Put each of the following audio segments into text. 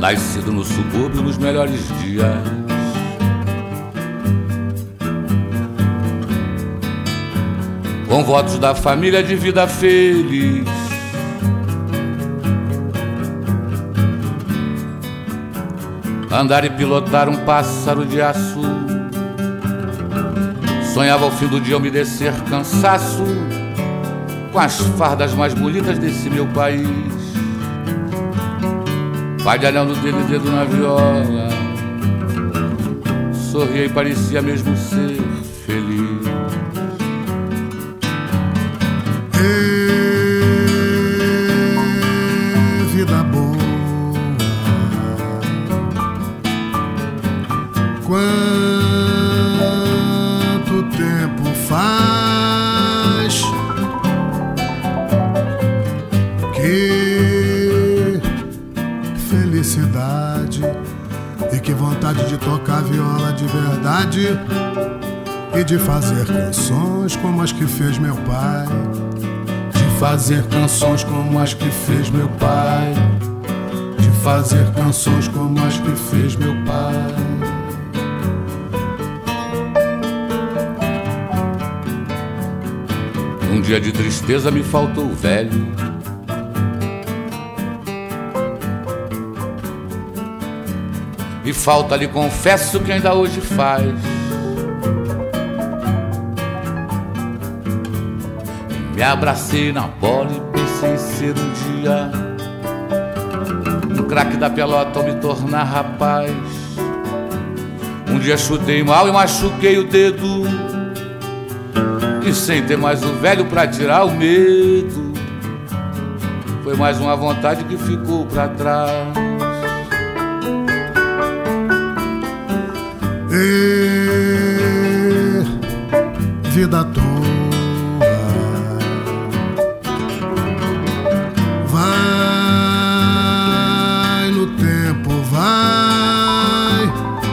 nascido no subúrbio nos melhores dias. Com votos da família de vida feliz. Andar e pilotar um pássaro de aço. Sonhava ao fim do dia eu me descer cansaço com as fardas mais bonitas desse meu país. Pai de anel no dedo e dedo na viola. Sorria e parecia mesmo ser feliz. Vida boa. Quanto tempo faz que felicidade e que vontade de tocar viola de verdade e de fazer canções como as que fez meu pai. De fazer canções como as que fez meu pai. De fazer canções como as que fez meu pai. Um dia de tristeza me faltou o velho. E falta, lhe confesso, que ainda hoje faz. Me abracei na bola e pensei em ser um dia um craque da pelota ao me tornar rapaz. Um dia chutei mal e machuquei o dedo, e sem ter mais o velho pra tirar o medo, foi mais uma vontade que ficou pra trás. E vida toa, vai no tempo, vai.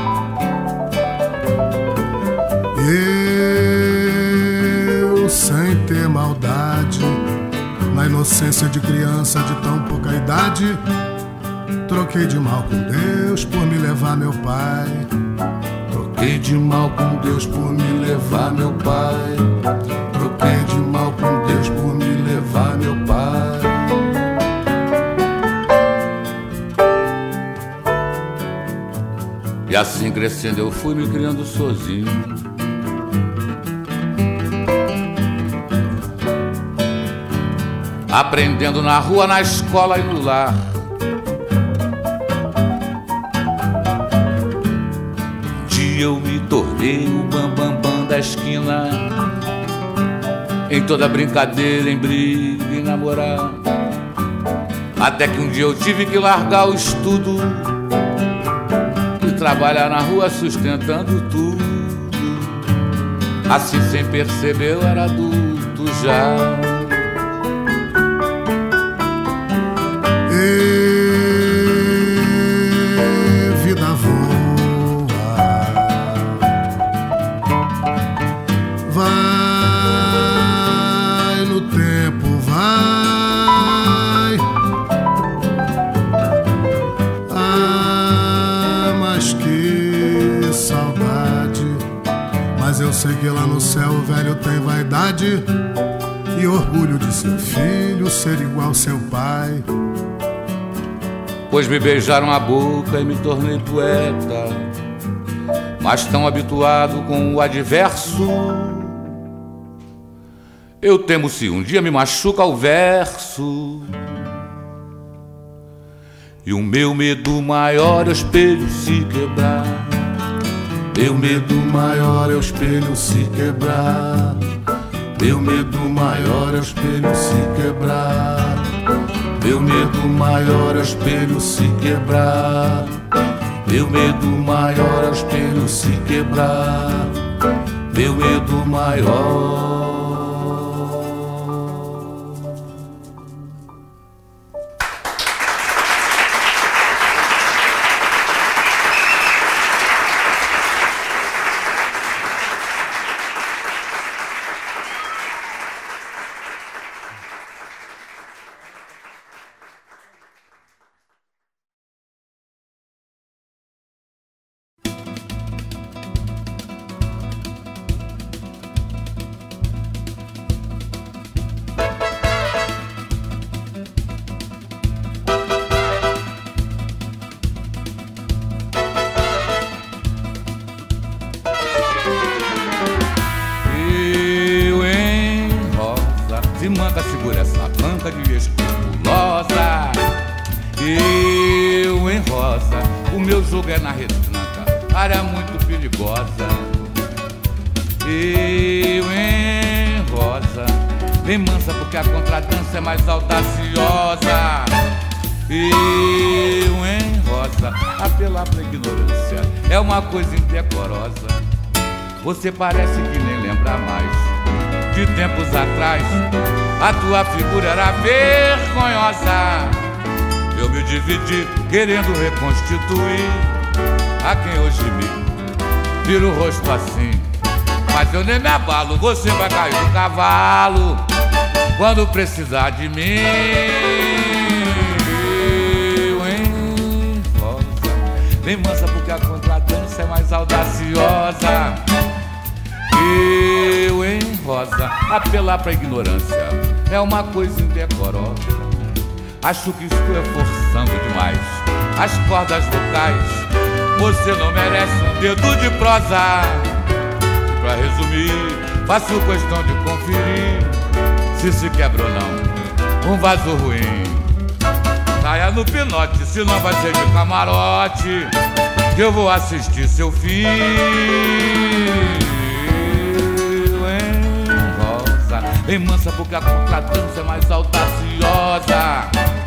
Eu, sem ter maldade, na inocência de criança de tão pouca idade, troquei de mal com Deus por me levar meu pai. Troquei de mal com Deus por me levar meu pai. Troquei de mal com Deus por me levar meu pai. E assim crescendo eu fui me criando sozinho. Aprendendo na rua, na escola e no lar. Eu me tornei o bambambam da esquina, em toda brincadeira, em briga e namorar. Até que um dia eu tive que largar o estudo e trabalhar na rua sustentando tudo. Assim, sem perceber, eu era adulto já. E vida voa, vai no tempo, vai. Ah, mas que saudade. Mas eu sei que lá no céu o velho tem vaidade e orgulho de seu filho ser igual ao seu pai. Pois me beijaram a boca e me tornei poeta, mas tão habituado com o adverso, eu temo se um dia me machuca o verso. E o meu medo maior é o espelho se quebrar. Meu medo maior é o espelho se quebrar. Meu medo maior é o espelho se quebrar. Meu medo maior é o espelho se quebrar. Meu medo maior é o espelho se quebrar. Meu medo maior. se manca, segura essa banca de escrupulosa. Eu em rosa, o meu jogo é na retranca, área muito perigosa. Eu em rosa, bem mansa porque a contradança é mais audaciosa. Eu em rosa, apelar pra ignorância é uma coisa indecorosa. Você parece que nem lembra mais de tempos atrás, a tua figura era vergonhosa. Eu me dividi querendo reconstituir a quem hoje me vira o rosto assim. Mas eu nem me abalo, você vai cair do cavalo quando precisar de mim. Eu em rosa, bem mansa porque a contradança é mais audaciosa. Eu em rosa, apelar pra ignorância é uma coisa indecorosa. Acho que estou forçando demais as cordas vocais. Você não merece um dedo de prosa. Pra resumir, faço questão de conferir se quebra ou não um vaso ruim. Saia no pinote, senão vai ser de camarote que eu vou assistir seu fim. Em rosa, bem mansa porque a contradança é mais audaciosa.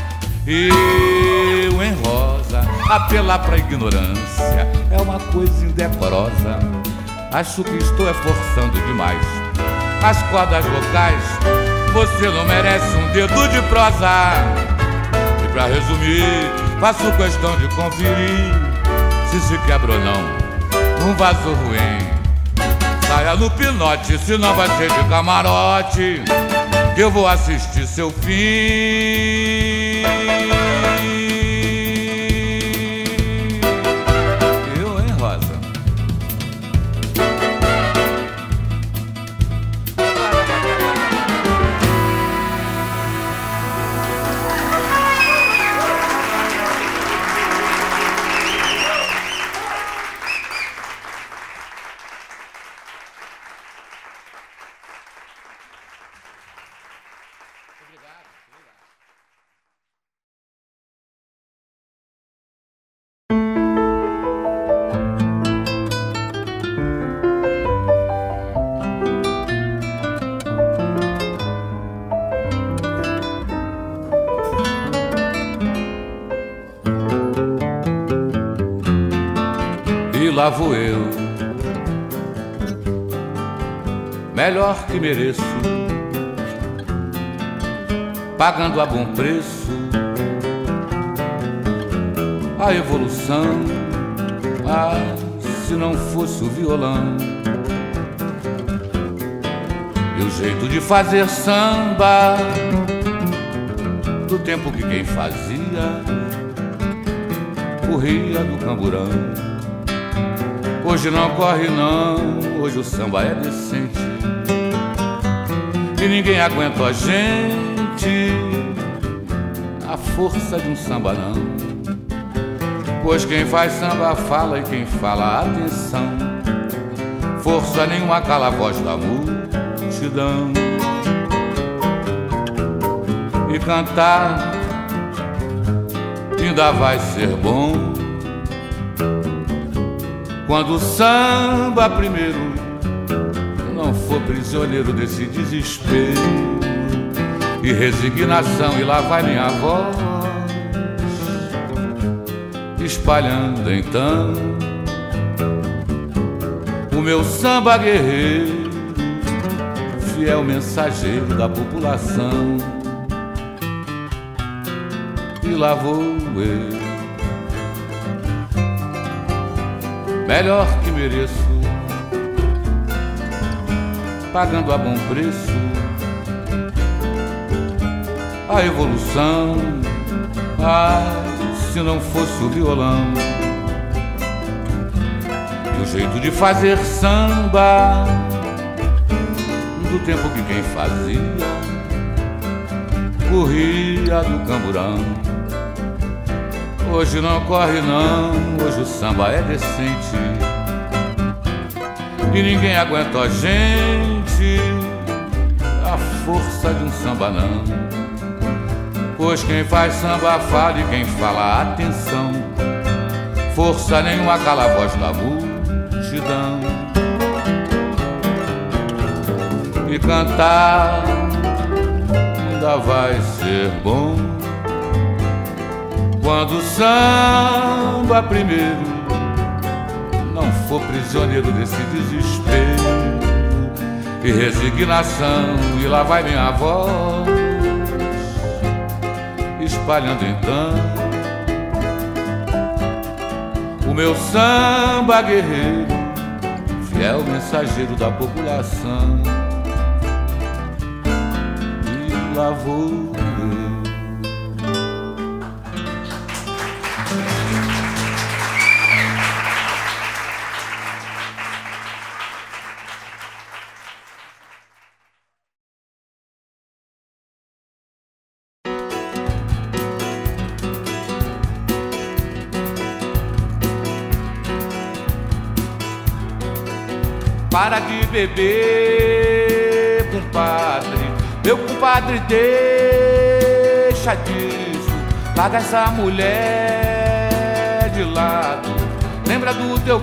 Eu em rosa, apelar pra ignorância é uma coisa indecorosa. Acho que estou forçando demais as cordas vocais. Você não merece um dedo de prosa. E pra resumir, faço questão de conferir se quebra ou não um vaso ruim. Saia no pinote, senão vai ser de camarote que eu vou assistir seu fim. Eu em rosa. Lá vou eu, melhor que mereço, pagando a bom preço a evolução. Ah, se não fosse o violão e o jeito de fazer samba do tempo que quem fazia corria do camburão. Hoje não corre não, hoje o samba é decente e ninguém aguenta a gente, a força de um samba não. Pois quem faz samba fala e quem fala atenção, força nenhuma cala a voz da multidão. E cantar ainda vai ser bom quando o samba primeiro não for prisioneiro desse desespero e resignação. E lá vai minha voz espalhando então o meu samba guerreiro, fiel mensageiro da população. E lá vou eu, melhor que mereço, pagando a bom preço a evolução. Ah, se não fosse o violão e o jeito de fazer samba do tempo que quem fazia corria do camburão. Hoje não corre não, hoje o samba é decente e ninguém aguenta a gente, a a força de um samba não. Pois quem faz samba fala e quem fala atenção. Força nenhuma cala a voz da multidão. E cantar ainda vai ser bom quando o samba primeiro não for prisioneiro desse desespero e resignação. E lá vai minha voz espalhando então o meu samba guerreiro, fiel mensageiro da população. E lá vou eu. Para de beber, compadre, meu compadre, deixa disso. Larga essa mulher de lado, lembra do teu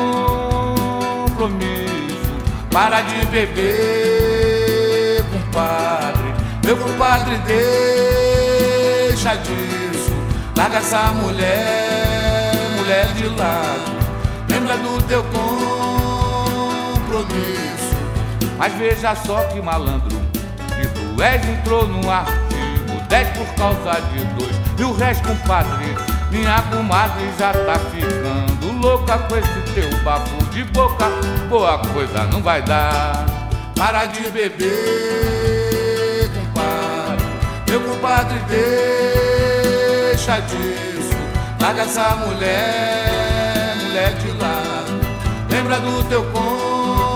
compromisso. Para de beber, compadre, meu compadre, deixa disso. Larga essa mulher de lado, lembra do teu compromisso. Mas veja só que malandro que tu és, entrou no artigo 10 por causa de 2. E o resto, compadre, minha comadre já tá ficando louca com esse teu bafo de boca. Boa coisa não vai dar. Para de beber, compadre, meu compadre, deixa disso. Larga essa mulher de lado, lembra do teu compromisso.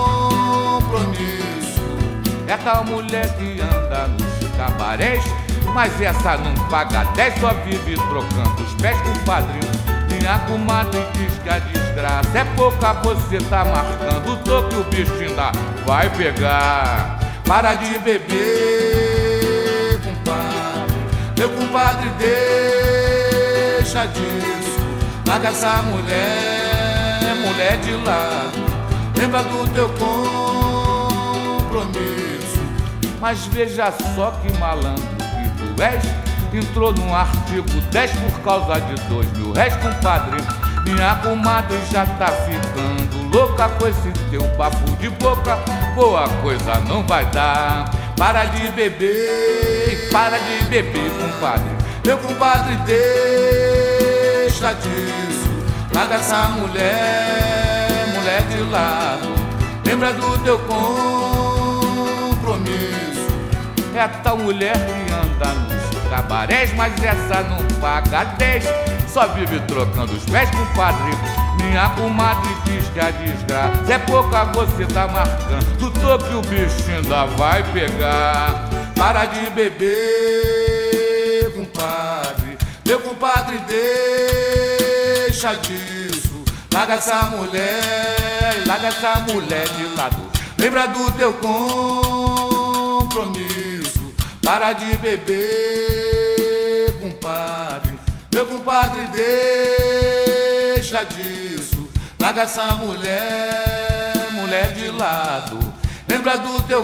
É tal mulher que anda nos cabarés, mas essa não paga 10, só vive trocando os pés, compadre. Minha comadre diz que a desgraça é pouca, você tá marcando o toque, o bicho ainda vai pegar. Para de beber, compadre, meu compadre, deixa disso. Larga essa mulher de lado, lembra do teu compromisso. Mas veja só que malandro que tu és, entrou num artigo 10 por causa de 2 mil réis, compadre. Minha comadre já tá ficando louca com esse teu bafo de boca. Boa coisa não vai dar. Para de beber, compadre, meu compadre, deixa disso. Larga essa mulher de lado, lembra do teu compromisso. É tal mulher que anda nos cabarés, mas essa não paga 10, só vive trocando os pés, compadre. Minha comadre diz que a desgraça é pouca, você tá marcando do toque, o bicho ainda vai pegar. Para de beber, compadre, meu compadre, deixa disso. Larga essa mulher de lado, lembra do teu compromisso. Para de beber, compadre, meu compadre, deixa disso. Larga essa mulher de lado, lembra do teu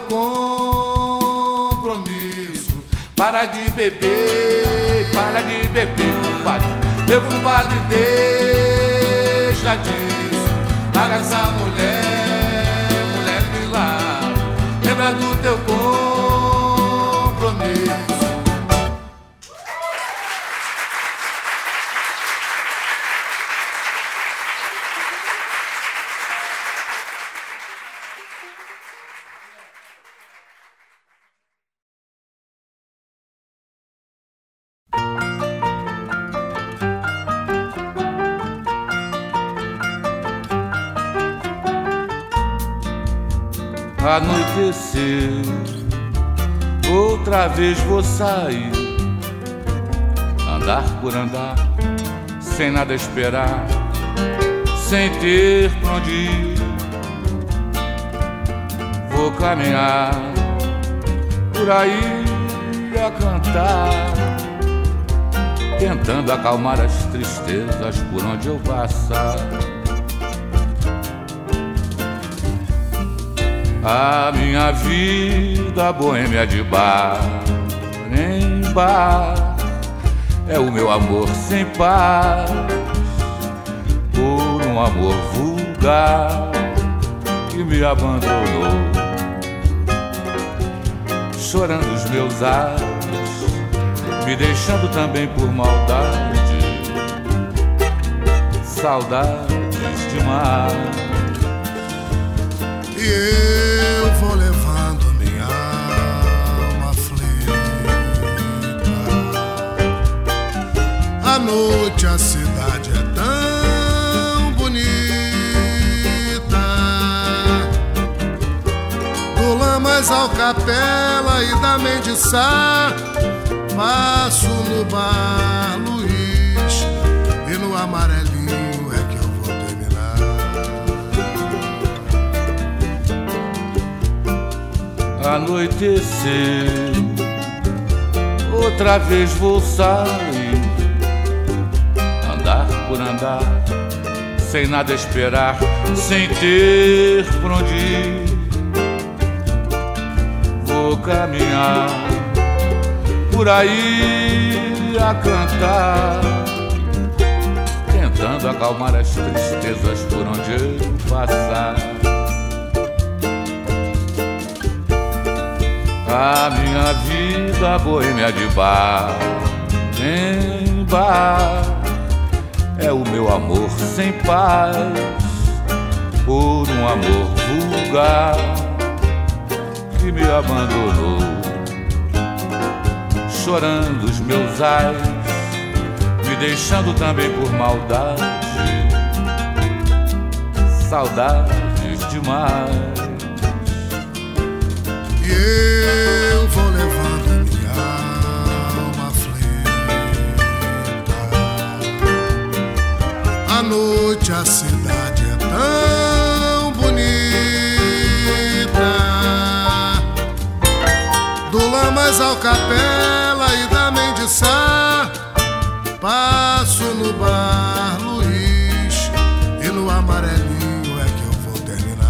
compromisso. Para de beber, compadre, meu compadre, deixa disso. Larga essa mulher de lado, lembra do teu compromisso. Anoiteceu, outra vez vou sair, andar por andar, sem nada esperar, sem ter pra onde ir. Vou caminhar por aí a cantar, tentando acalmar as tristezas por onde eu passar. A minha vida boêmia de bar em bar é o meu amor sem paz por um amor vulgar que me abandonou, chorando os meus ares, me deixando também por maldade, saudades demais. E eu vou levando minha alma aflita. À noite a cidade é tão bonita, do Lamas ao Capela e da Mendiçá, passo no Bar Luiz e no Amarelinho é que eu vou terminar. Anoitecer, outra vez vou sair, andar por andar, sem nada esperar, sem ter por onde ir. Vou caminhar por aí a cantar, tentando acalmar as tristezas por onde eu passar. A minha vida boêmia de bar em bar é o meu amor sem paz por um amor vulgar que me abandonou, chorando os meus ais, me deixando também por maldade, saudades demais. E eu vou levando minha alma aflita. À noite a cidade é tão bonita, do Lamas ao Capela e da Mendiçá, passo no Bar Luiz e no Amarelinho é que eu vou terminar.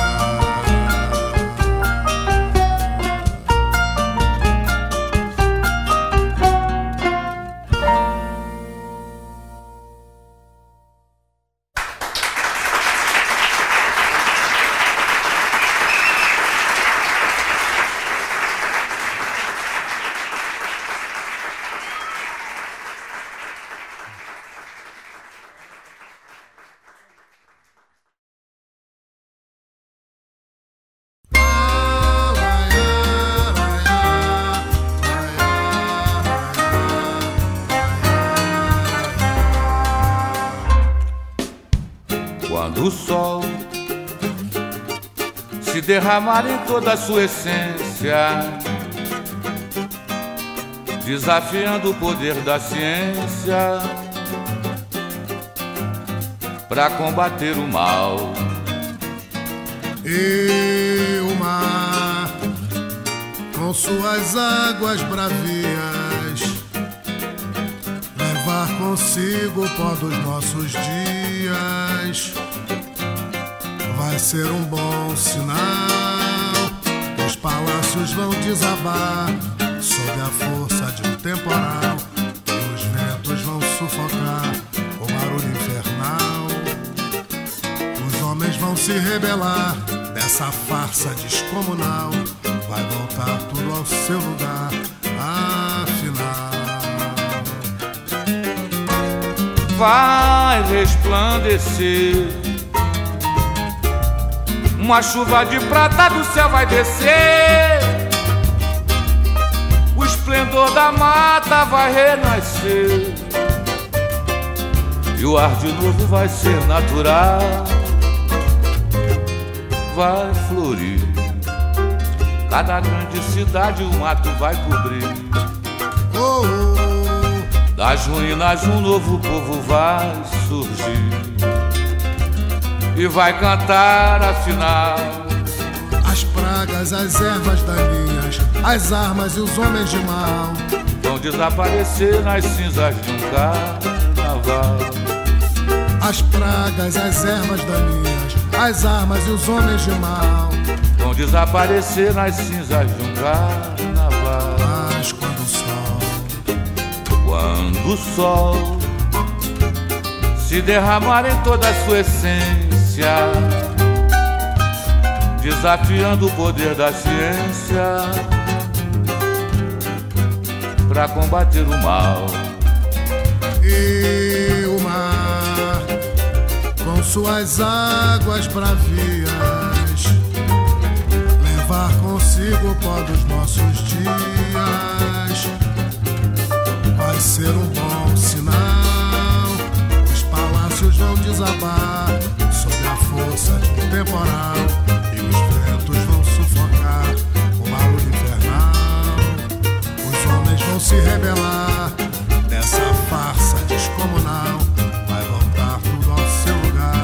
Quando o sol se derramar em toda a sua essência, desafiando o poder da ciência para combater o mal, e o mar com suas águas bravias levar consigo o pó dos nossos dias, vai ser um bom sinal. Os palácios vão desabar sob a força de um temporal, e os ventos vão sufocar o barulho infernal. Os homens vão se rebelar dessa farsa descomunal, vai voltar tudo ao seu lugar, afinal. Vai resplandecer, uma chuva de prata do céu vai descer, o esplendor da mata vai renascer, e o ar de novo vai ser natural, vai florir. Cada grande cidade o mato vai cobrir, Oh, oh, das ruínas um novo povo vai surgir e vai cantar afinal. as pragas pragas, as ervas daninhas, as armas e os homens de mal vão desaparecer nas cinzas de um carnaval. As pragas, as ervas daninhas, as armas e os homens de mal vão desaparecer nas cinzas de um carnaval. Mas quando o sol se derramar em toda a sua essência, desafiando o poder da ciência pra combater o mal. E o mar, com suas águas bravias, levar consigo o pó dos nossos dias, vai ser um bom sinal. Os palácios vão desabar sob a força de um temporal, e os ventos vão sufocar o barulho infernal. Os homens vão se rebelar nessa farsa descomunal. Vai voltar tudo ao seu lugar,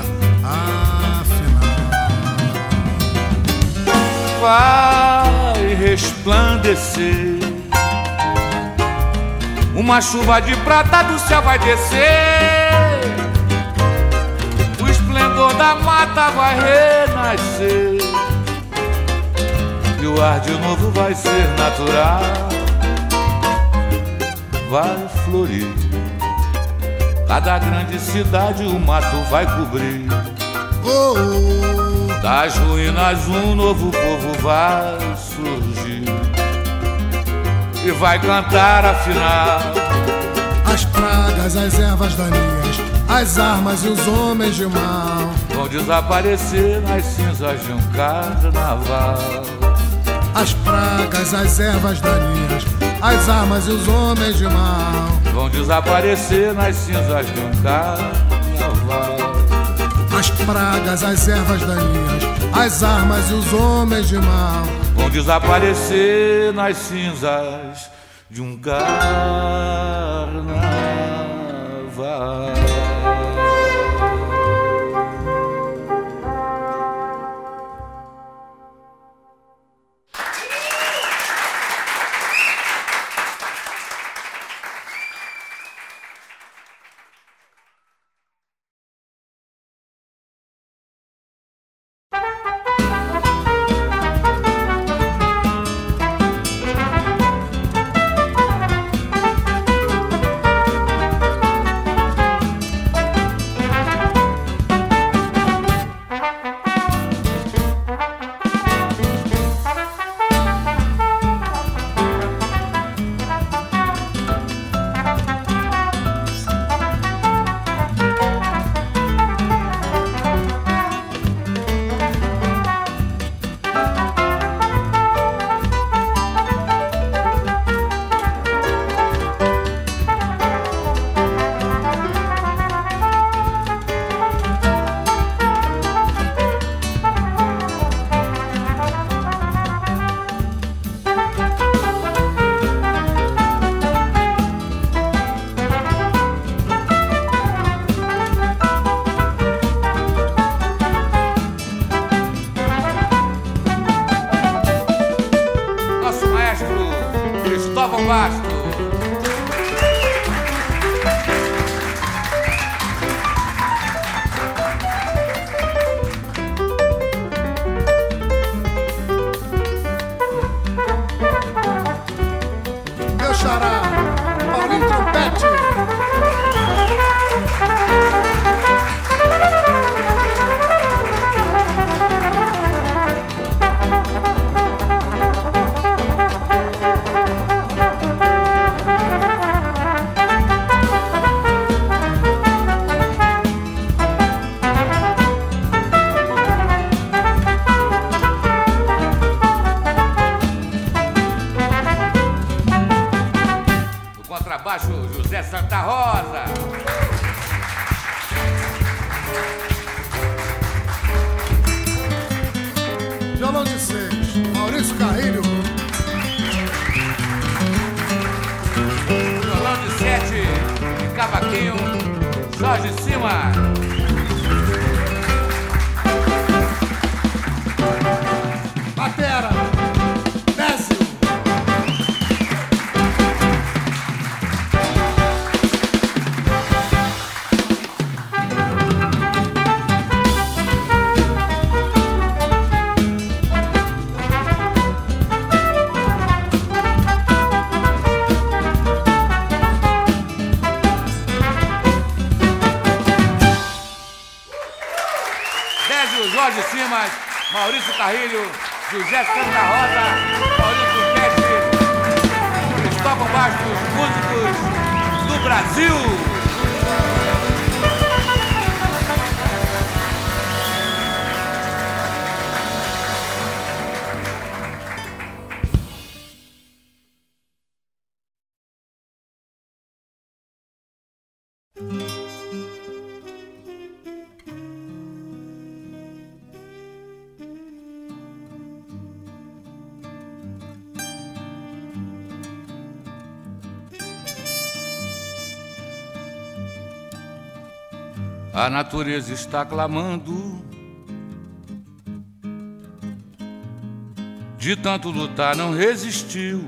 afinal. Vai resplandecer, uma chuva de prata do céu vai descer, o esplendor da mata vai renascer, e o ar de novo vai ser natural. Vai florir, cada grande cidade o mato vai cobrir. Oh, oh. Das ruínas um novo povo vai surgir e vai cantar afinal. As pragas, as ervas daninhas, as armas e os homens de mal vão desaparecer nas cinzas de um carnaval. As pragas, as ervas daninhas, as armas e os homens de mal vão desaparecer nas cinzas de um carnaval. As pragas, as ervas daninhas, as armas e os homens de mal vão desaparecer nas cinzas de um carnaval. José Santa Rosa. Violão de 6, Maurício Carrilho. Violão de 7, de cavaquinho, Jorge Cima. Batera. Maurício Carrilho, José Santa Rosa, Maurício Peste, Cristóvão Bastos, músicos do Brasil. A natureza está clamando, de tanto lutar não resistiu.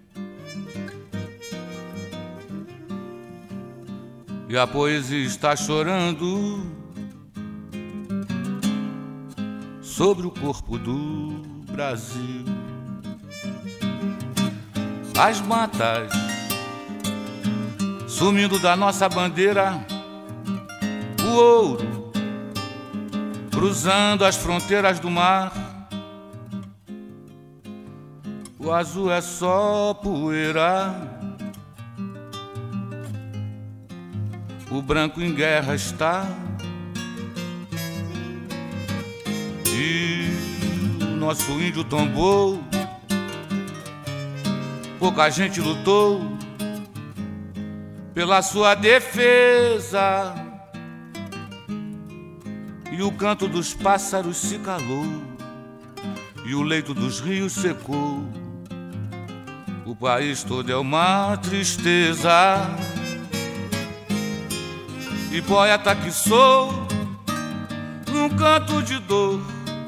E a poesia está chorando sobre o corpo do Brasil. As matas sumindo da nossa bandeira, o ouro cruzando as fronteiras do mar. O azul é só poeira, o branco em guerra está, e o nosso índio tombou. Pouca gente lutou pela sua defesa, e o canto dos pássaros se calou, e o leito dos rios secou. O país todo é uma tristeza, e poeta que sou, num canto de dor,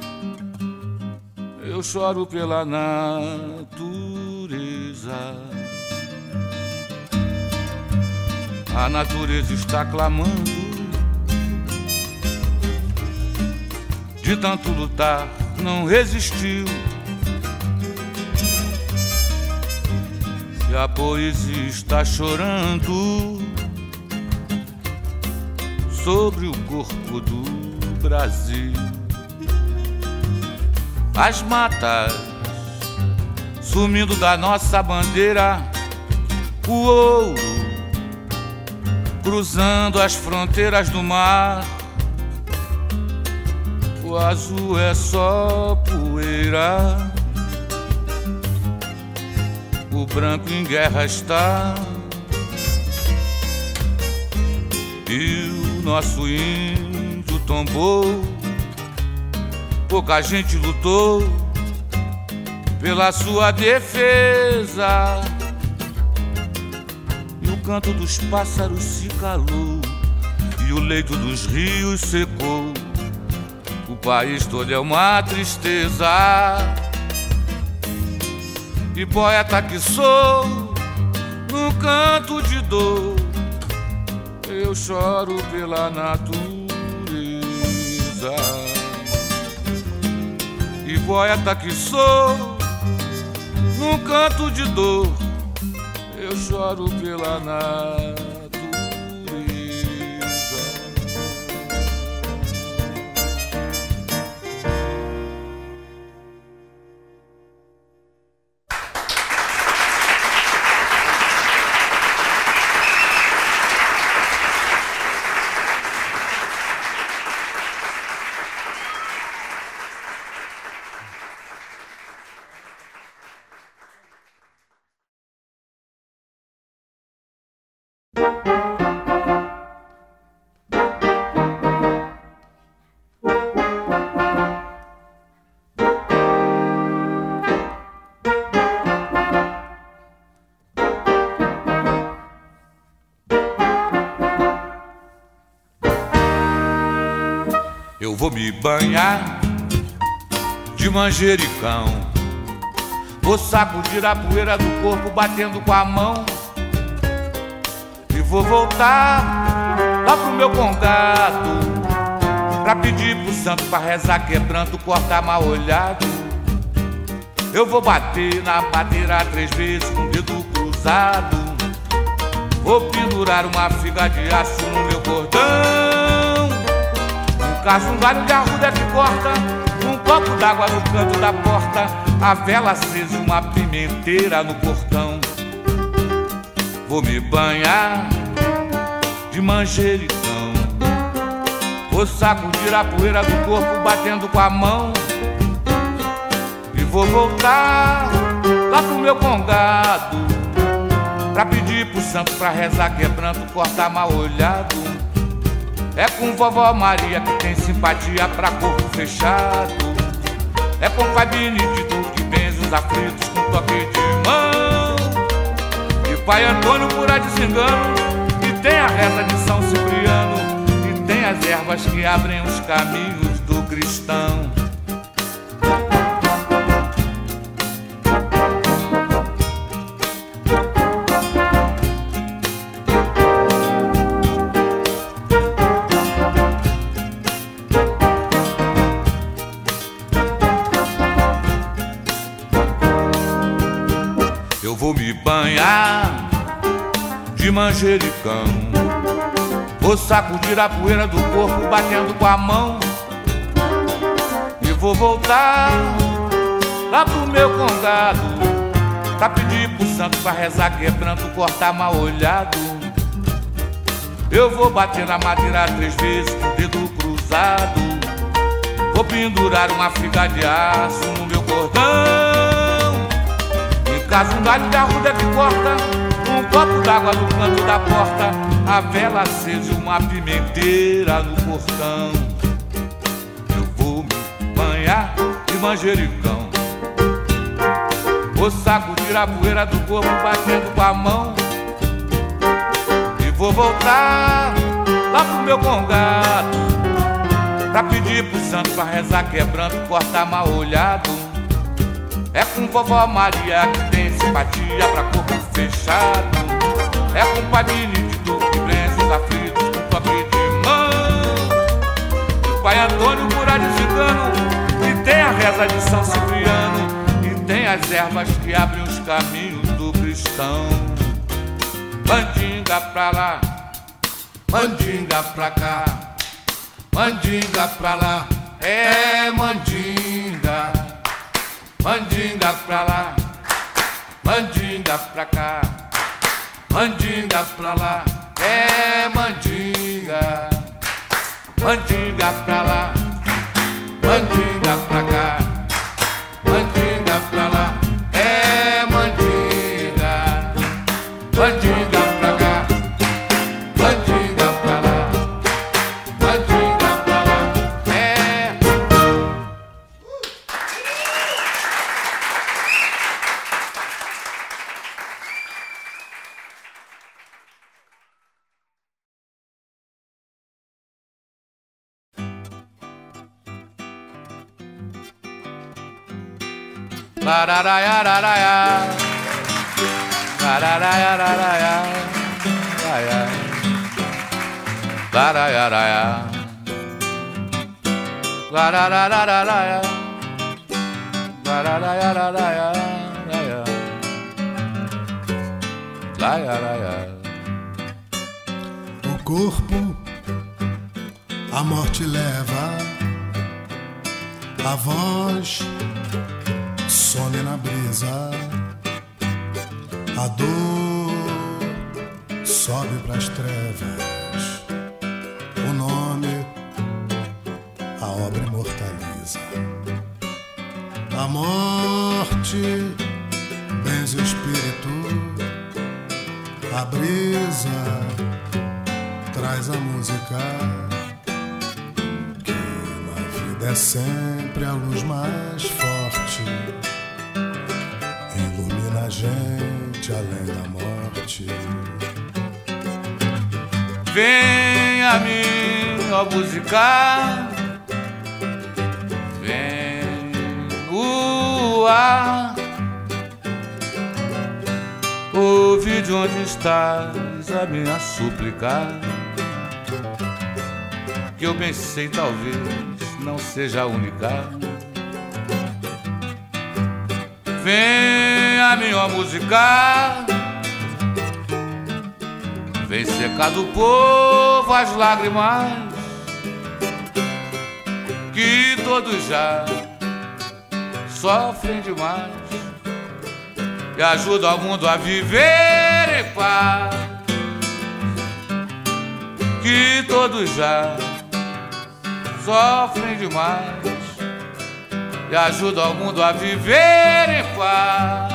eu choro pela natureza. A natureza está clamando, de tanto lutar não resistiu. E a poesia está chorando sobre o corpo do Brasil. As matas sumindo da nossa bandeira, o ouro cruzando as fronteiras do mar. O azul é só poeira, o branco em guerra está, e o nosso índio tombou. Pouca gente lutou pela sua defesa, e o canto dos pássaros se calou, e o leito dos rios secou. O país todo é uma tristeza, e poeta que sou, num canto de dor, eu choro pela natureza. E poeta que sou, num canto de dor, eu choro pela natureza. Eu vou me banhar de manjericão, vou sacudir a poeira do corpo batendo com a mão, e vou voltar lá pro meu congado pra pedir pro santo pra rezar quebrando, cortar mal olhado. Eu vou bater na madeira 3 vezes com o dedo cruzado, vou pendurar uma figa de aço no meu cordão. Um caso, um galho de arruda que corta, um copo d'água no canto da porta, a vela acesa, uma pimenteira no portão. Vou me banhar de manjericão, vou sacudir a poeira do corpo batendo com a mão, e vou voltar lá pro meu congado pra pedir pro santo, pra rezar quebranto, cortar mal olhado. É com vovó Maria que tem simpatia pra corpo fechado, é com pai Benedito que benze os aflitos com toque de mão, e pai Antônio cura desengano, e tem a reza de São Cipriano, e tem as ervas que abrem os caminhos do cristão. Eu vou me banhar de manjericão, vou sacudir a poeira do corpo batendo com a mão, e vou voltar lá pro meu congado pra pedir pro santo, pra rezar quebranto, cortar mal olhado. Eu vou bater na madeira 3 vezes com o dedo cruzado, vou pendurar uma figa de aço no meu cordão. Caso um galho de arruda que corta, um copo d'água no canto da porta, a vela acesa, uma pimenteira no portão. Eu vou me banhar de manjericão, vou sacudir a poeira do corpo batendo com a mão, e vou voltar lá pro meu congado pra pedir pro santo, pra rezar quebranto, cortar mal olhado. É com vovó Maria que tem simpatia pra corpo fechado, é com pai Benedito que benze os aflitos com toque de mão, o pai Antônio cura desengano, e tem a reza de São Cipriano, e tem as ervas que abrem os caminhos do cristão. Mandinga pra lá, mandinga pra cá, mandinga pra lá, é mandinga. Mandinga pra lá, mandinga pra cá, mandinga pra lá, é mandinga. Mandinga pra lá, mandinga pra cá, mandinga pra lá, é mandinga. Mandinga pra cá, mandinga pra lá, mandinga pra lá, é. Lararaia, lararaia, lararaia, lararaia, lararaia, lararaia, lararaia, lararaia. O corpo a morte leva, a voz some na brisa, a dor sobe pras trevas, o nome a obra imortaliza, a morte benze o espírito, a brisa traz a música, que na vida é sempre a luz mais forte, ilumina a gente além da morte. Vem a mim, ó musicar, vem no ar, ouve de onde estás a minha súplica, que eu bem sei talvez não seja a única. Vem a mim, ó musicar, vem secar do povo as lágrimas que todos já sofrem demais e ajudam o mundo a viver em paz. Que todos já sofrem demais e ajudam o mundo a viver em paz.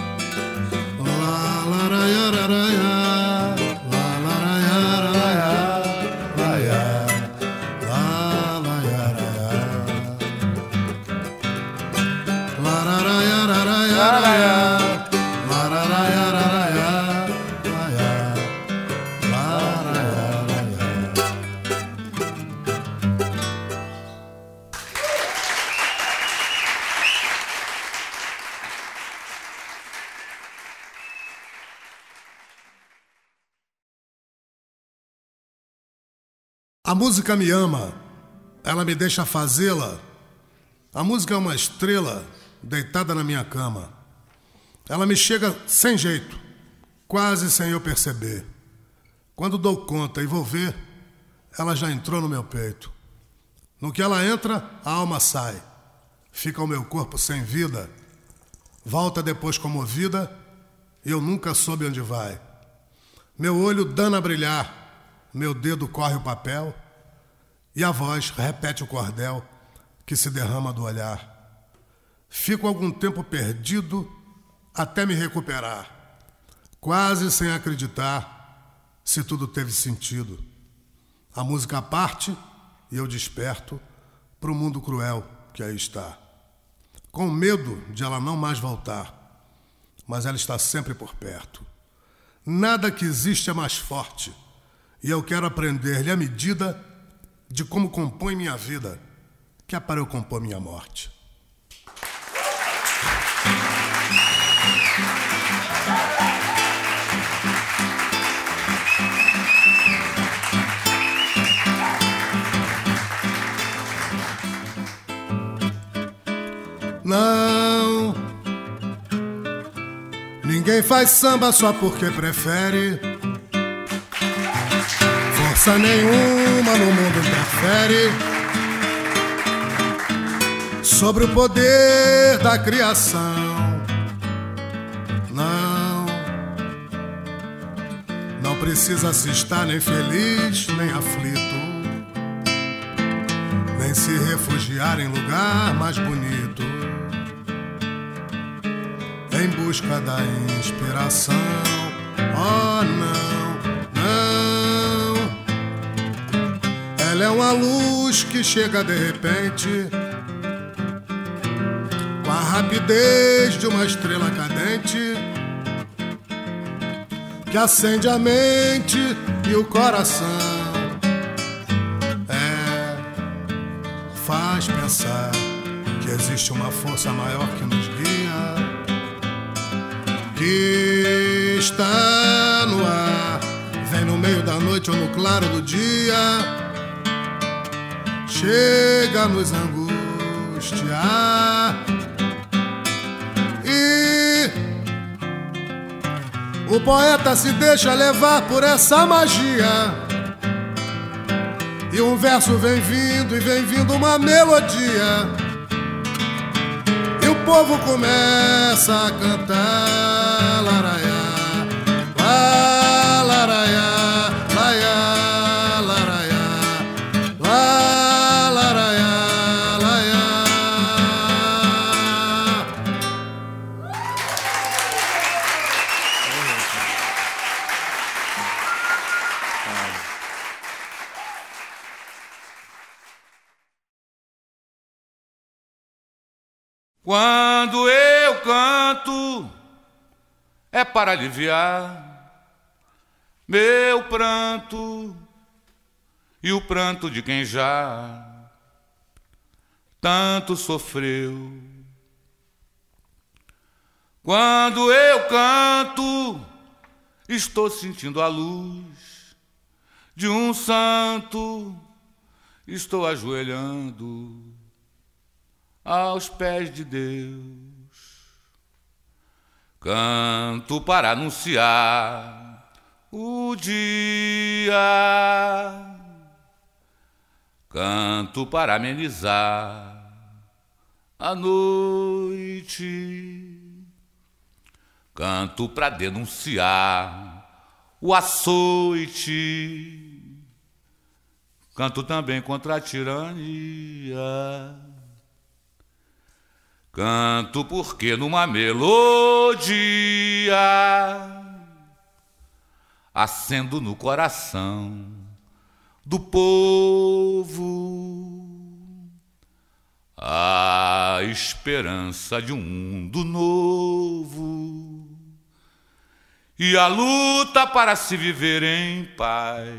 A música me ama, ela me deixa fazê-la. A música é uma estrela deitada na minha cama. Ela me chega sem jeito, quase sem eu perceber. Quando dou conta e vou ver, ela já entrou no meu peito. No que ela entra, a alma sai. Fica o meu corpo sem vida. Volta depois comovida e eu nunca soube onde vai. Meu olho dana a brilhar. Meu dedo corre o papel e a voz repete o cordel que se derrama do olhar. Fico algum tempo perdido até me recuperar, quase sem acreditar se tudo teve sentido. A música parte e eu desperto pro mundo cruel que aí está, com medo de ela não mais voltar, mas ela está sempre por perto. Nada que existe é mais forte. E eu quero aprender-lhe a medida de como compõe minha vida, que é para eu compor minha morte. Não, ninguém faz samba só porque prefere. Força nenhuma no mundo interfere sobre o poder da criação. Não precisa se estar nem feliz, nem aflito, nem se refugiar em lugar mais bonito, em busca da inspiração. Oh, não. Ela é uma luz que chega de repente, com a rapidez de uma estrela cadente, que acende a mente e o coração. Faz pensar que existe uma força maior que nos guia, que está no ar, vem no meio da noite ou no claro do dia, chega a nos angustiar. E o poeta se deixa levar por essa magia, e um verso vem vindo e vem vindo uma melodia, e o povo começa a cantar laraiá, lá, laraiá, laiá. Quando eu canto é para aliviar meu pranto e o pranto de quem já tanto sofreu. Quando eu canto, estou sentindo a luz de um santo, estou ajoelhando aos pés de Deus. Canto para anunciar o dia, canto para amenizar à noite. Canto pra denunciar o açoite. Canto também contra a tirania. Canto porque numa melodia acendo no coração do povo a esperança de um mundo novo e a luta para se viver em paz.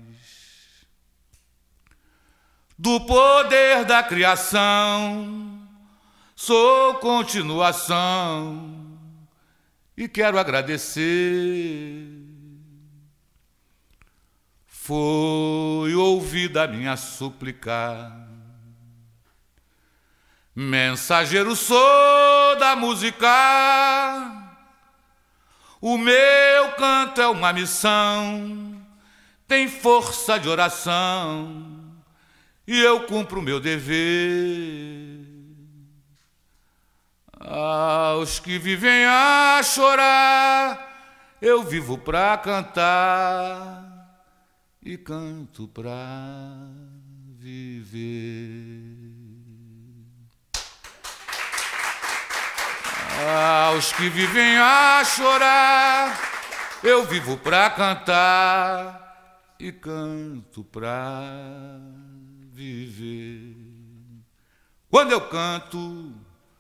Do poder da criação sou continuação e quero agradecer. Foi ouvida a minha súplica. Mensageiro sou da música. O meu canto é uma missão, tem força de oração e eu cumpro o meu dever. Aos que vivem a chorar, eu vivo pra cantar e canto pra viver. Aos que vivem a chorar, eu vivo pra cantar e canto pra viver. Quando eu canto,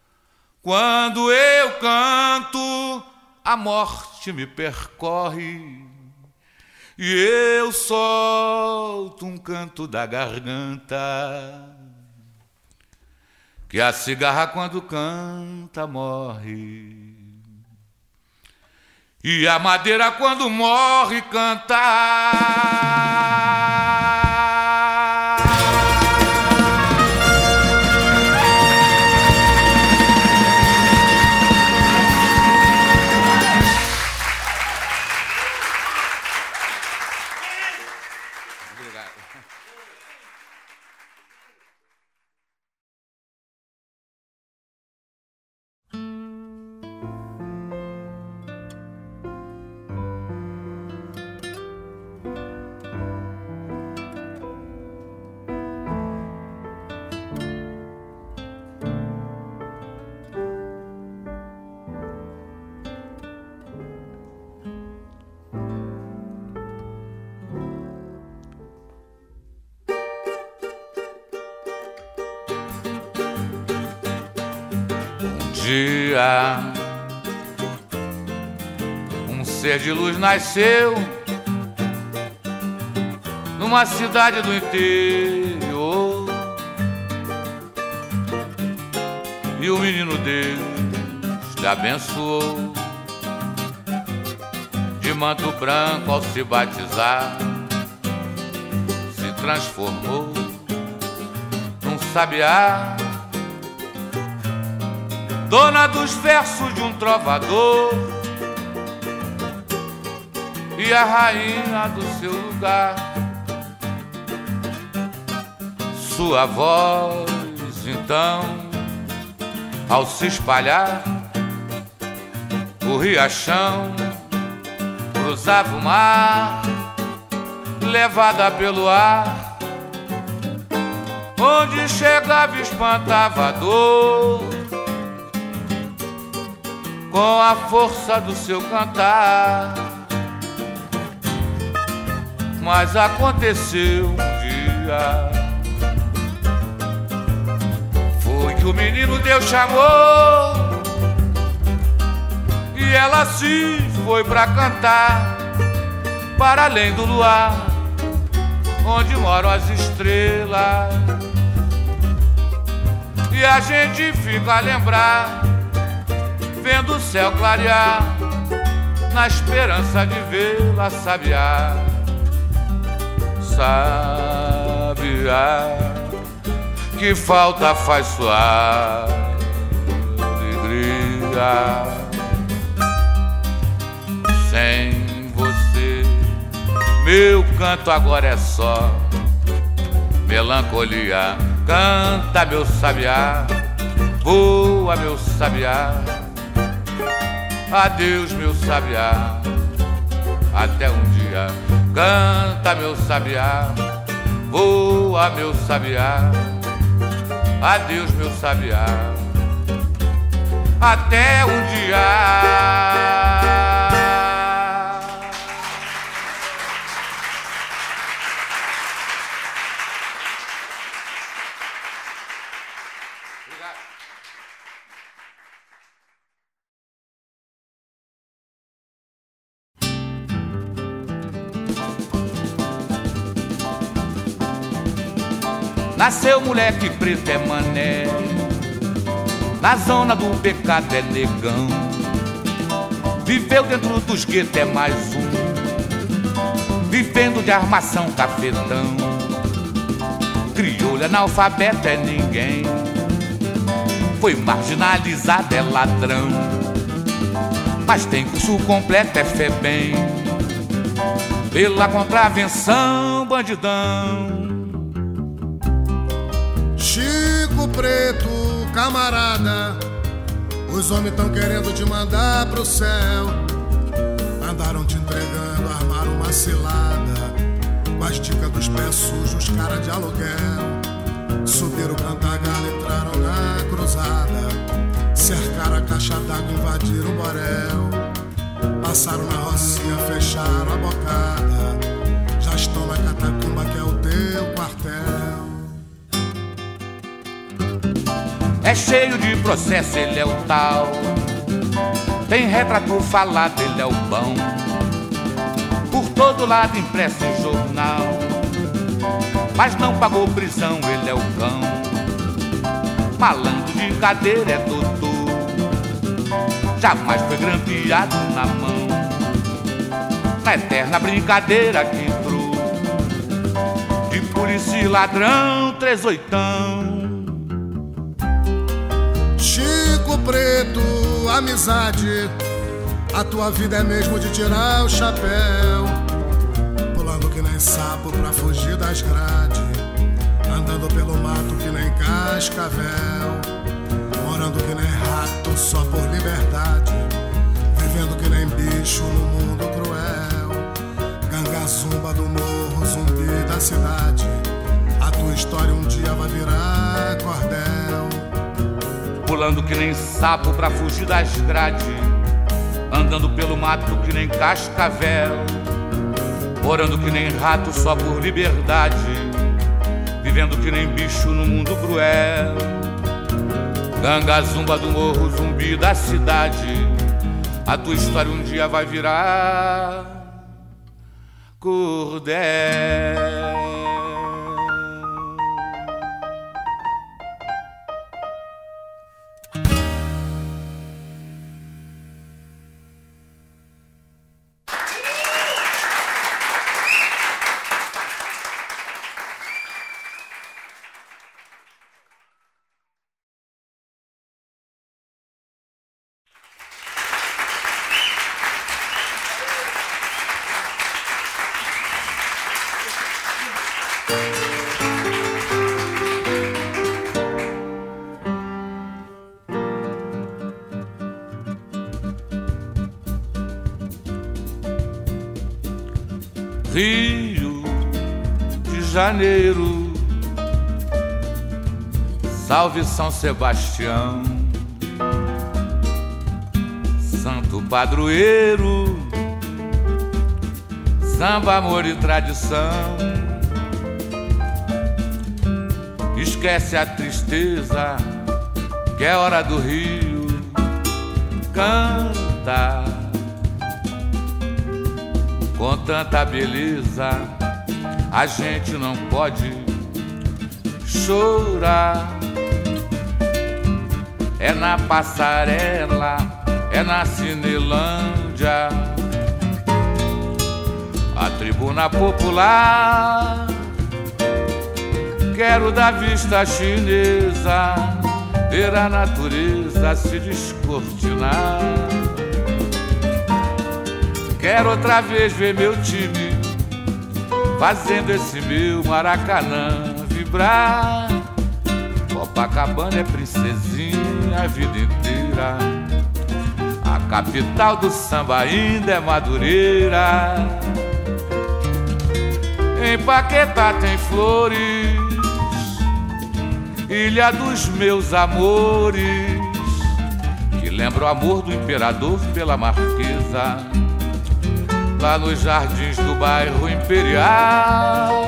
a morte me percorre e eu solto um canto da garganta, que a cigarra quando canta morre e a madeira quando morre canta. Um ser de luz nasceu numa cidade do interior e o menino Deus te abençoou. De manto branco ao se batizar se transformou num sabiá, dona dos versos de um trovador e a rainha do seu lugar. Sua voz, então, ao se espalhar, o riachão cruzava o mar, levada pelo ar, onde chegava espantava a dor, com a força do seu cantar. Mas aconteceu um dia, foi que o menino Deus chamou e ela se foi pra cantar para além do luar, onde moram as estrelas. E a gente fica a lembrar, vendo o céu clarear, na esperança de vê-la sabiá. Sabiá, que falta faz sua alegria. Sem você, meu canto agora é só melancolia. Canta, meu sabiá, voa meu sabiá. Adeus meu sabiá, até um dia. Canta meu sabiá, voa meu sabiá. Adeus meu sabiá, até um dia. Nasceu moleque preto é mané, na zona do pecado é negão. Viveu dentro dos guetos é mais um, vivendo de armação cafetão. Crioulo analfabeto é ninguém, foi marginalizado é ladrão. Mas tem curso completo é FEBEM, pela contravenção bandidão. Chico Preto, camarada, os homens tão querendo te mandar pro céu. Andaram te entregando, armaram uma cilada, com as dicas dos pés sujos, cara de aluguel. Subiram o Cantagalo, entraram na cruzada, cercaram a caixa d'água, invadiram o borel. Passaram na rocinha, fecharam a bocada, já estão na catacumba que é o teu quartel. É cheio de processo, ele é o tal, tem retrato falado, ele é o bom. Por todo lado impresso em jornal, mas não pagou prisão, ele é o cão. Malandro de cadeira é doutor, jamais foi grampeado na mão. Na eterna brincadeira que entrou, de polícia e ladrão, 38ão. Chico Preto, amizade, a tua vida é mesmo de tirar o chapéu. Pulando que nem sapo pra fugir das grades, andando pelo mato que nem cascavel, morando que nem rato só por liberdade, vivendo que nem bicho no mundo cruel. Ganga zumba do morro, zumbi da cidade, a tua história um dia vai virar cordel. Pulando que nem sapo pra fugir das grades, andando pelo mato que nem cascavel, morando que nem rato só por liberdade, vivendo que nem bicho no mundo cruel. Ganga zumba do morro, zumbi da cidade, a tua história um dia vai virar cordel. Rio de Janeiro, salve São Sebastião, santo padroeiro, samba, amor e tradição. Esquece a tristeza, que é hora do Rio, canta com tanta beleza, a gente não pode chorar. É na passarela, é na Cinelândia, a tribuna popular. Quero da vista chinesa, ver a natureza se descortinar. Quero outra vez ver meu time fazendo esse meu Maracanã vibrar. Copacabana é princesinha, minha vida inteira. A capital do samba ainda é Madureira. Em Paquetá tem flores, ilha dos meus amores, que lembra o amor do imperador pela Marquesa, lá nos jardins do bairro Imperial.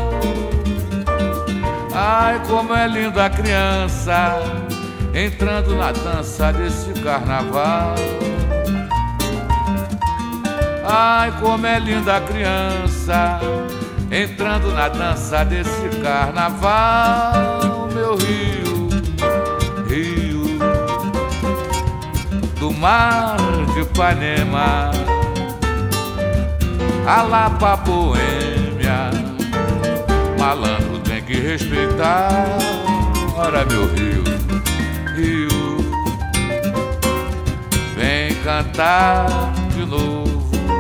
Ai, como é linda a criança entrando na dança desse carnaval. Ai, como é linda a criança entrando na dança desse carnaval. Meu Rio, Rio do mar de Ipanema, a Lapa boêmia, malandro tem que respeitar. Ora, meu Rio, Rio, vem cantar de novo.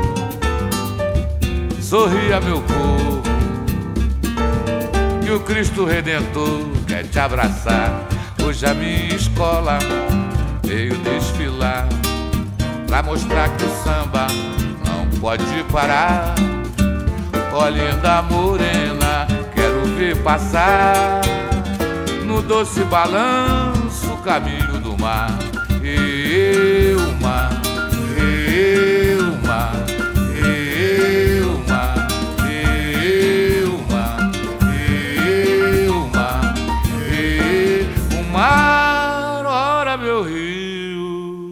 Sorria, meu povo, que o Cristo Redentor quer te abraçar. Hoje a minha escola veio desfilar pra mostrar que o samba não pode parar. Ó linda morena, quero ver passar no doce balanço o caminho do mar. Eu, mar, eu, mar, eu, mar, eu, mar, eu, mar, o mar, ora meu rio.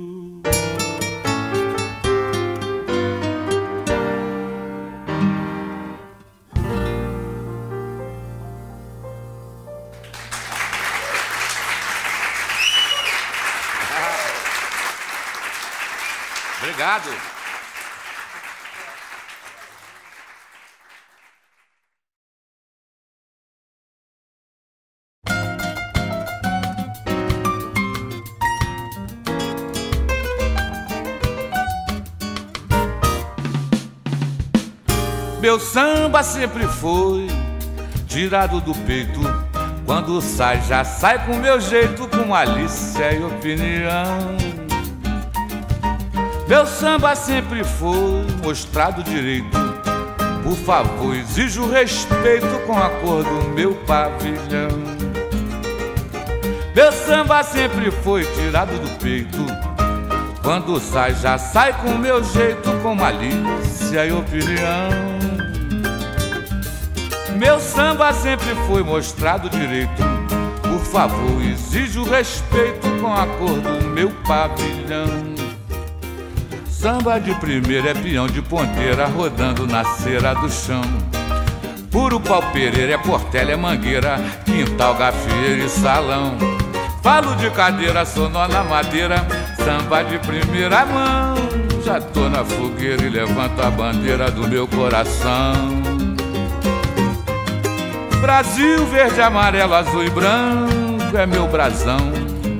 Obrigado. Meu samba sempre foi tirado do peito. Quando sai, já sai com meu jeito, com malícia e opinião. Meu samba sempre foi mostrado direito. Por favor, exijo respeito com a cor do meu pavilhão. Meu samba sempre foi tirado do peito. Quando sai, já sai com meu jeito, com malícia e opinião. Meu samba sempre foi mostrado direito. Por favor, exijo respeito com a cor do meu pavilhão. Samba de primeira é peão de ponteira rodando na cera do chão. Puro pau pereira é portela, é mangueira, quintal, gafieira e salão. Falo de cadeira, sou nó na madeira, samba de primeira mão. Já tô na fogueira e levanto a bandeira do meu coração. Brasil, verde, amarelo, azul e branco é meu brasão.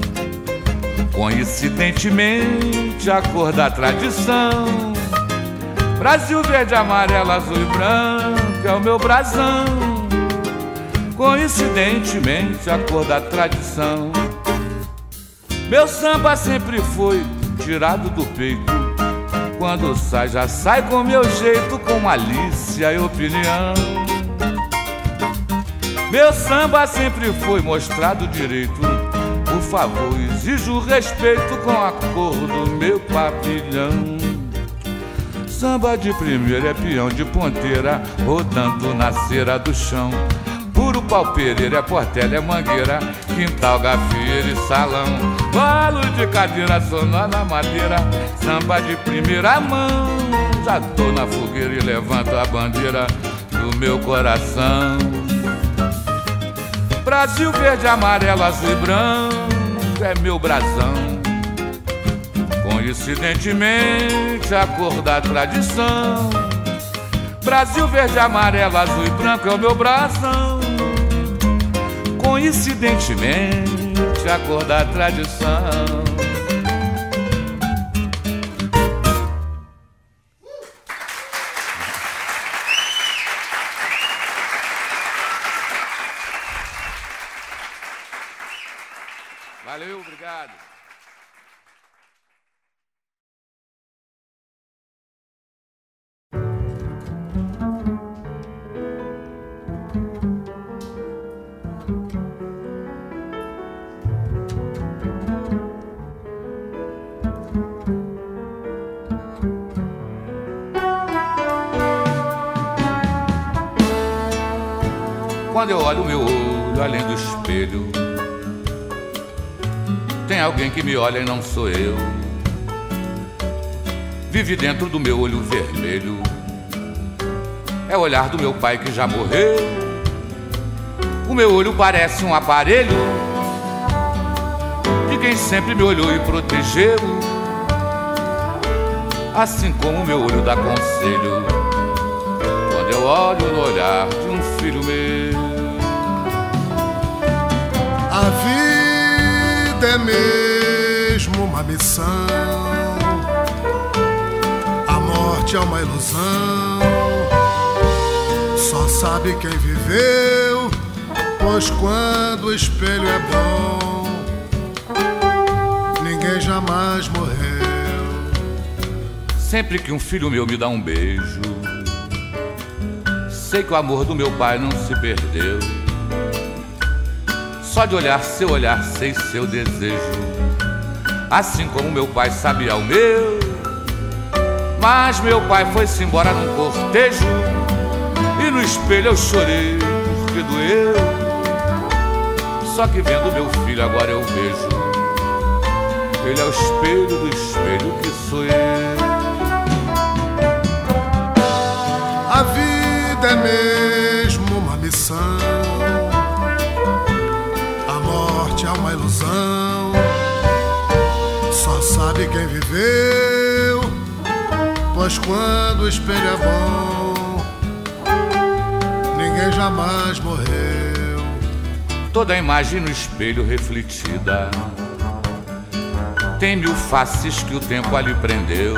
Coincidentemente a cor da tradição. Brasil, verde, amarelo, azul e branco é o meu brasão. Coincidentemente a cor da tradição. Meu samba sempre foi tirado do peito. Quando sai, já sai com meu jeito, com malícia e opinião. Meu samba sempre foi mostrado direito. Por favor, exijo respeito com a cor do meu pavilhão. Samba de primeira é peão de ponteira rodando na cera do chão. Puro pau pereira é portela, é mangueira, quintal, gafieira e salão. Falo de cadeira, sou nó na madeira, samba de primeira mão. Já tô na fogueira e levanto a bandeira do meu coração. Brasil, verde, amarelo, azul e branco é meu brasão. Coincidentemente a cor da tradição. Brasil, verde, amarelo, azul e branco é o meu brasão. Coincidentemente a cor da tradição. Valeu, obrigado. Quando eu olho o meu olho além do espelho, tem alguém que me olha e não sou eu. Vive dentro do meu olho vermelho, é o olhar do meu pai que já morreu. O meu olho parece um aparelho de quem sempre me olhou e protegeu, assim como o meu olho dá conselho quando eu olho no olhar de um filho meu. A vida é mesmo uma missão, a morte é uma ilusão, só sabe quem viveu, pois quando o espelho é bom, ninguém jamais morreu. Sempre que um filho meu me dá um beijo, sei que o amor do meu pai não se perdeu. Só de olhar seu olhar sei seu desejo, assim como meu pai sabia o meu. Mas meu pai foi-se embora num cortejo, e no espelho eu chorei porque doeu. Só que vendo meu filho agora eu vejo, ele é o espelho do espelho que sou eu. A vida é mesmo uma missão, a morte é uma ilusão, só sabe quem viveu, pois quando o espelho é bom, ninguém jamais morreu. Toda a imagem no espelho refletida tem 1000 faces que o tempo ali prendeu.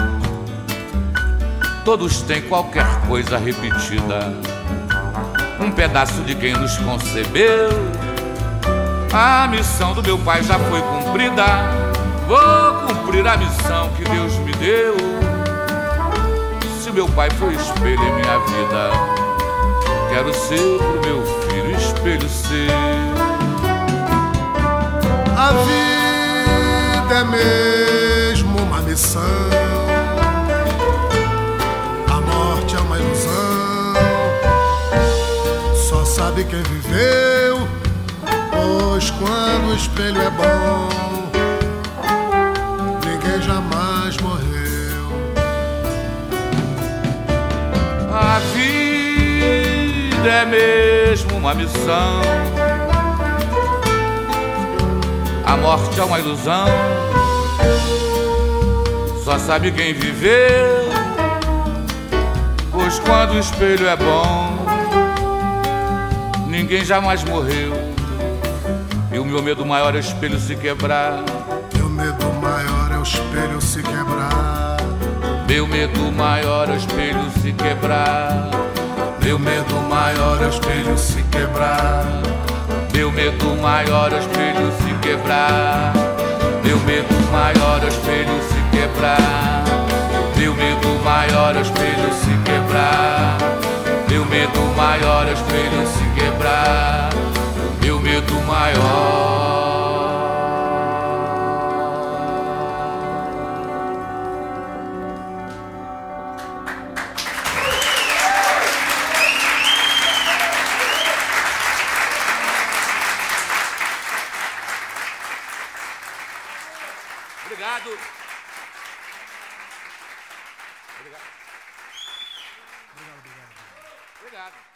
Todos têm qualquer coisa repetida, um pedaço de quem nos concebeu. A missão do meu pai já foi cumprida, vou cumprir a missão que Deus me deu. Se meu pai foi espelho em minha vida, quero ser pro meu filho espelho seu. A vida é mesmo uma missão, a morte é uma ilusão, só sabe quem viveu, pois quando o espelho é bom, ninguém jamais morreu. A vida é mesmo uma missão, a morte é uma ilusão, só sabe quem viveu, pois quando o espelho é bom, ninguém jamais morreu. E o meu medo maior é o espelho se quebrar. Meu medo maior é o espelho se quebrar. Meu medo maior é o espelho se quebrar. Meu medo maior é o espelho se quebrar. Meu medo maior é o espelho se quebrar. Meu medo maior é o espelho se quebrar. Meu medo maior é o espelho se quebrar. Meu medo maior é o espelho se quebrar. Meu medo maior. Obrigado. Obrigado. Obrigado.